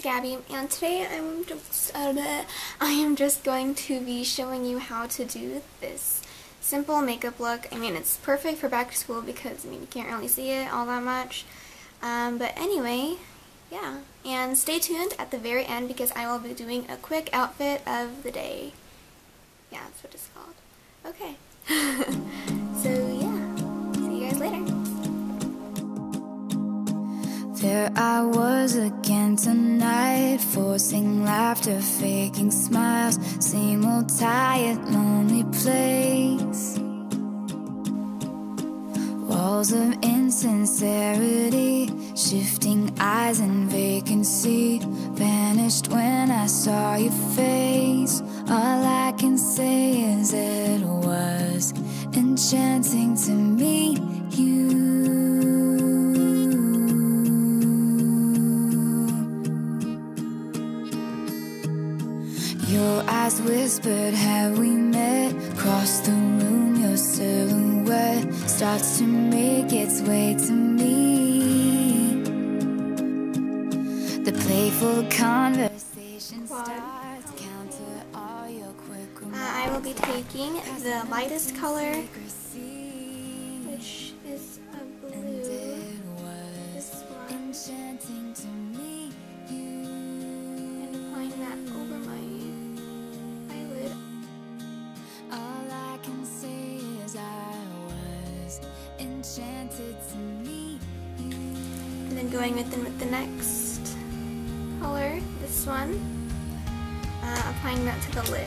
Gabby, and today I am just going to be showing you how to do this simple makeup look. I mean, it's perfect for back to school because, I mean, you can't really see it all that much. But anyway, yeah. And stay tuned at the very end because I will be doing a quick outfit of the day. Yeah, that's what it's called. Okay. So yeah, see you guys later. There I was again tonight, forcing laughter, faking smiles, same old tired, lonely place. Walls of insincerity, shifting eyes and vacancy, vanished when I saw your face. All I can say is it was enchanting to meet you. Your eyes whispered, have we met? Across the room, your silhouette starts to make its way to me. The playful conversation starts, counter all your quick remarks. I will be taking the lightest color, which is a blue. This one. Enchanting to meet you. And applying that over my eyelid. All I can say is I was enchanted to meet you. And then going with the next color, this one. Applying that to the lid.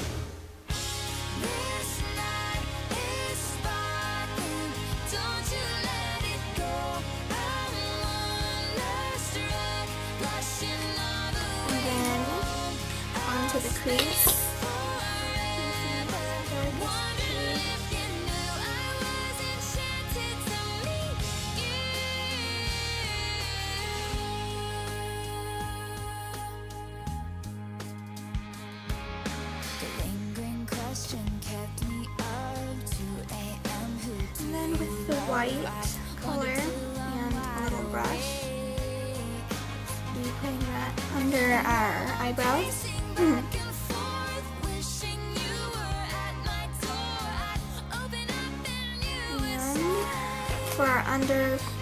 This night is sparkling, don't you let it go. I'm wonderstruck, blushing all the And way then home. onto the crease. Wondering if you knew I was enchanted to meet you. The lingering question kept me up 2 a.m. And then with the white color and a little brush, we're putting that under our eyebrows. And for our under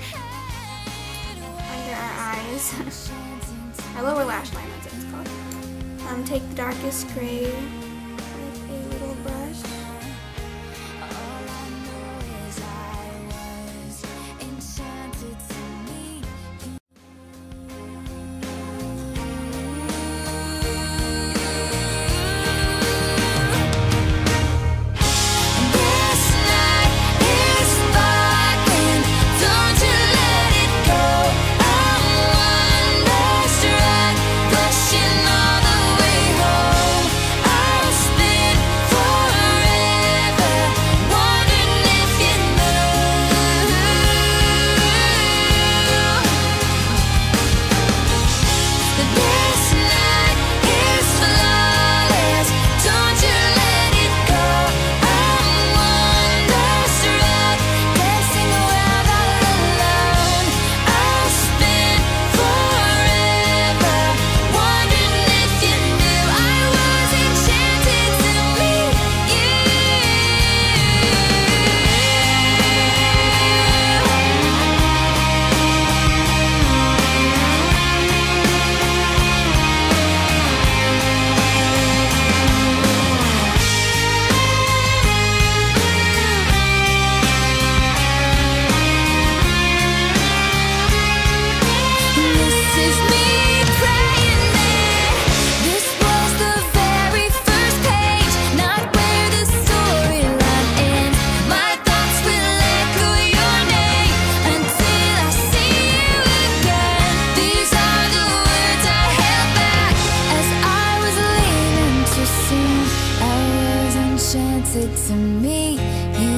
our eyes, our lower lash line, that's what it's called. Take the darkest gray with a little brush. all I know is I was enchanted to meet you. This night is sparkling, don't you let it go. I'm wonderstruck, blushing all the way home. I'll spin forever, wondering if you knew. This night is flawless, don't you let it go. I'm wonderstruck, dancing around all alone. I'll spin forever, wondering if you knew I was enchanted to meet you. This is me praying that this was the very first page, not where the storyline ends. My thoughts will echo your name until I see you again. These are the words I held back as I was leaving too soon. I was enchanted to meet you.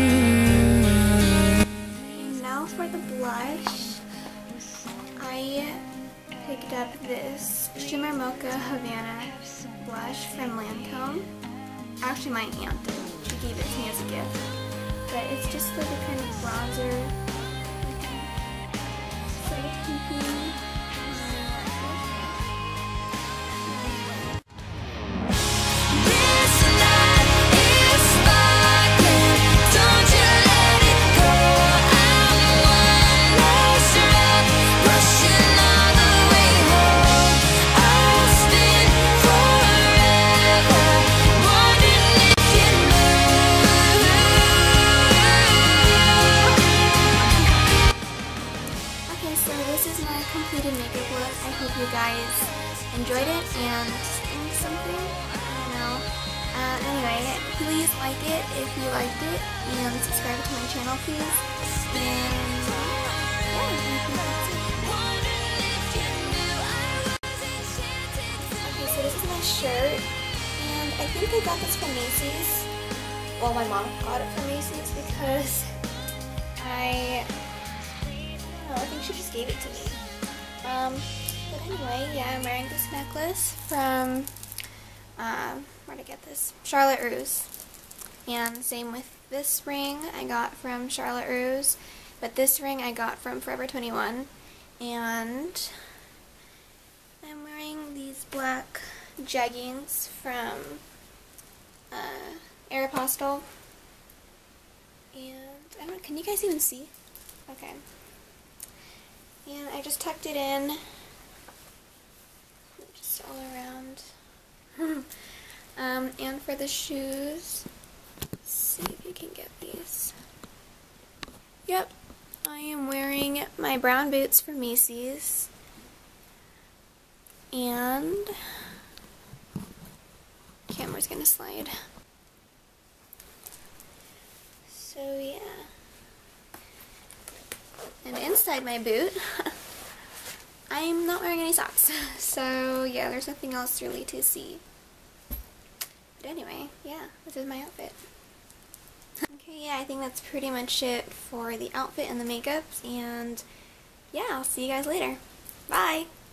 And now for the blush, I picked up this Shimmer Mocha Havana blush from Lancome. Actually, my aunt did. She gave it to me as a gift. But it's just like a kind of bronzer. So pinky. liked it, and subscribe to my channel, please. And yeah, I think that's it. Okay, so this is my shirt, and I think I got this from Macy's. Well, my mom got it from Macy's because I don't know, I think she just gave it to me. But anyway, yeah, I'm wearing this necklace from, where'd I get this? Charlotte Russe. And same with this ring I got from Charlotte Russe, but this ring I got from Forever 21. And I'm wearing these black jeggings from Aeropostale. And I don't know, can you guys even see? Okay. And I just tucked it in, just all around. And for the shoes, let's see if you can get these. Yep, I am wearing my brown boots from Macy's. And camera's gonna slide. So yeah. And inside my boot, I'm not wearing any socks. So yeah, there's nothing else really to see. But anyway, yeah, this is my outfit. Okay, yeah, I think that's pretty much it for the outfit and the makeup. And yeah, I'll see you guys later. Bye!